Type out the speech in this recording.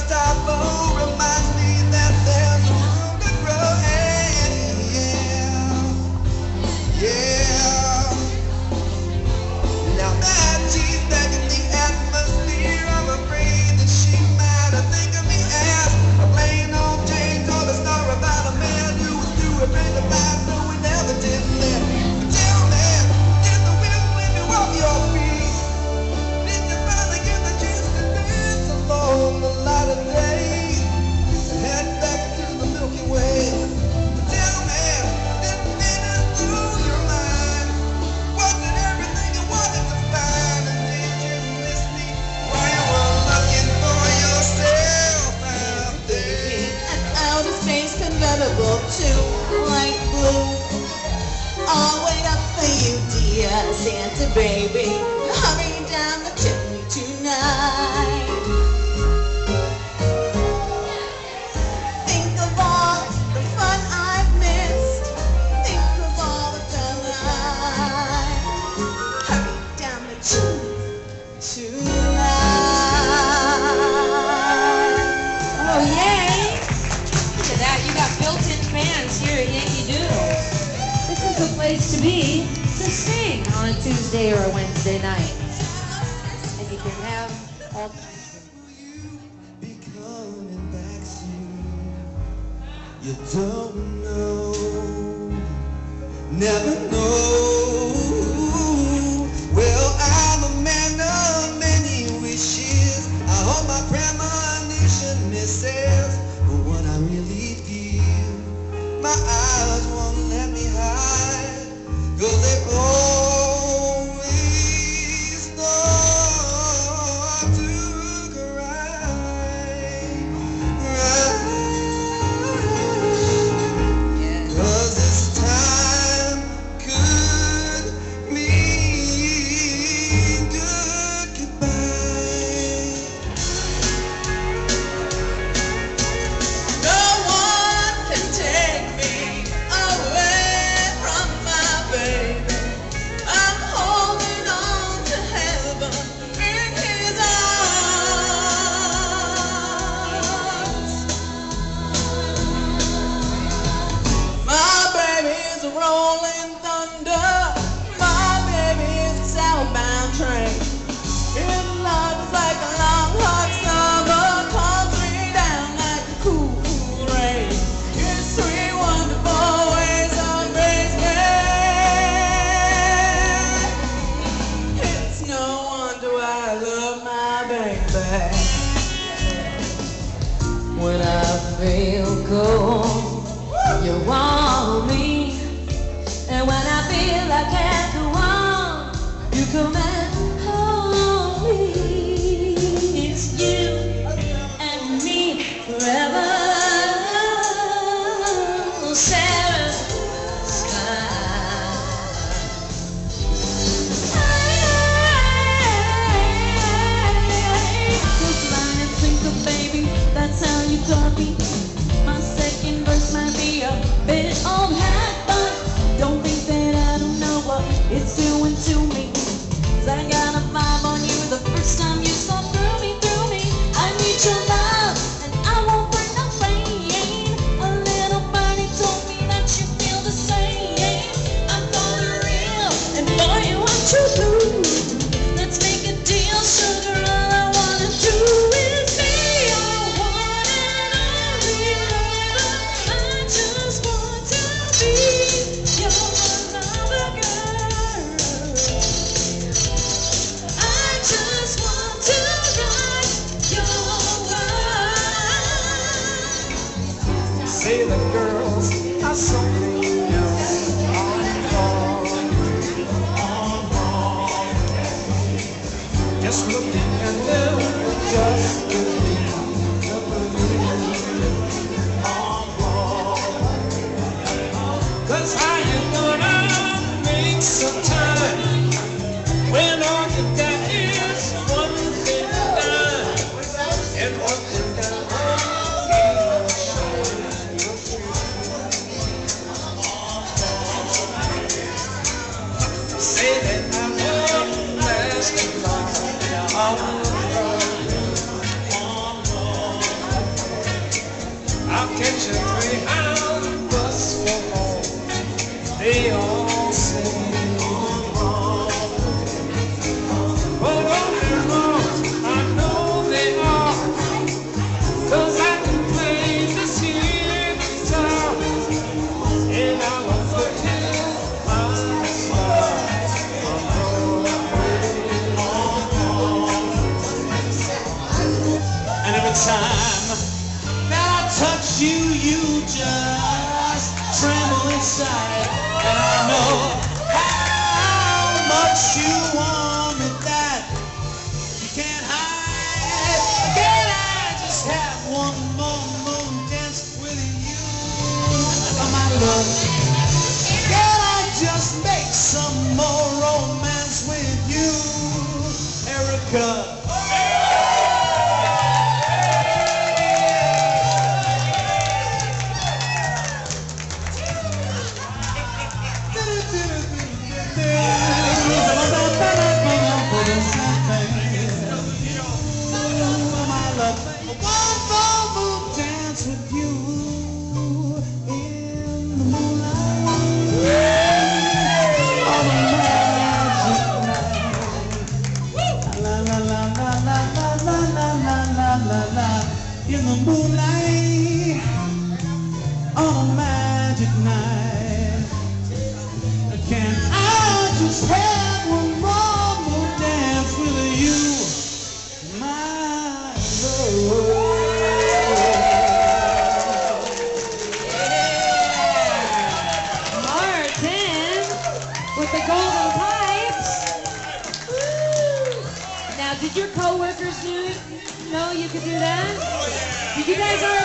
Santa baby, hurry down the chimney tonight. Think of all the fun I've missed. Think of all the delight. Hurry down the chimney tonight. Oh yay! Look at that, you got built-in fans here at Yankee Doodle. This is the place to be to sing on a Tuesday or a Wednesday night. And you can have all kinds of... Be coming back soon. You don't know, never know. Well, I'm a man of many wishes. I hope my premonition misses. But what I really feel, my eyes won't let me hide. 'Cause they always start to cry. 'Cause this time could mean good goodbye. No one can take me away from my baby. I'm holding on to heaven in his arms. My baby's a rolling thunder. My baby's a southbound train. His life's like a long hot summer, comes me down like a cool, cool rain. His sweet, wonderful ways amaze me. It's no wonder why I love my baby. When I feel cold, you want me. And when I feel I can't go on, you come and hold me. It's you and me forever. Sarah's sky. Just line and twinkle, baby, that's how you got me. My second verse might be a bit on hat, but don't think that I don't know what it's doing to me. 'Cause I got a vibe on you the first time you saw through me, through me. I need your love, and I won't bring no rain. A little birdie told me that you feel the same. I'm gonna real, and boy, you want to lose. Let's make a deal, sugar. All I wanna do is be your one and only time that I touch you, you just tremble inside. And I know how much you want me that you can't hide. Can I just have one more moon dance with you, my love? Can I just make some more romance with you, Erica? In the moonlight, on a magic night, can I just have one more dance with you, my love? Martin with the golden pipes. Woo. Now, did your co-workers know you could do that? You guys are